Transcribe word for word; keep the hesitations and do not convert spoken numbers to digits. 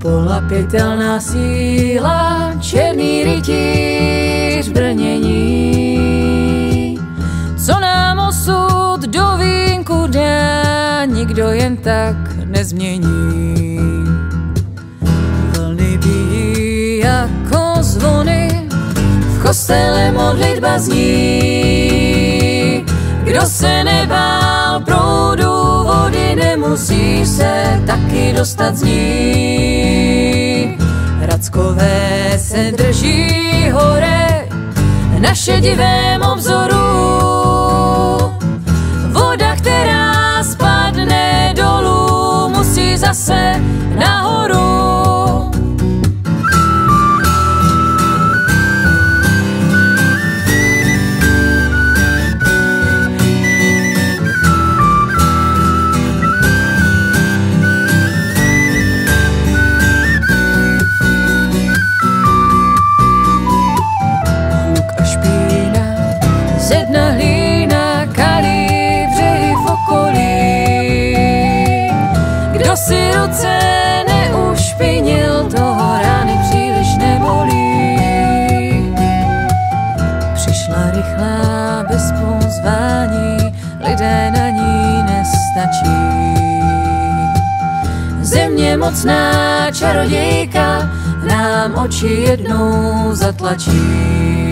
Nepolapitelná síla, černý rytíř v brnění. Co nám osud do vínku dá, nikdo jen tak nezmění. Vlny bijí jako zvony, v kostele modlitba zní. Kdo se nebál proudu vody, nemusí se taky dostat z ní. Rackové se drží hore na šedivém obzoru. Voda, která spadne dolů, musí zase nahoru. Zedna hlína kalí břehy v okolí. Kdo si ruce neušpinil, toho rány příliš nebolí. Přišla rychlá bez pozvání, lidé na ní nestačí. Země mocná čarodějka nám oči jednou zatlačí.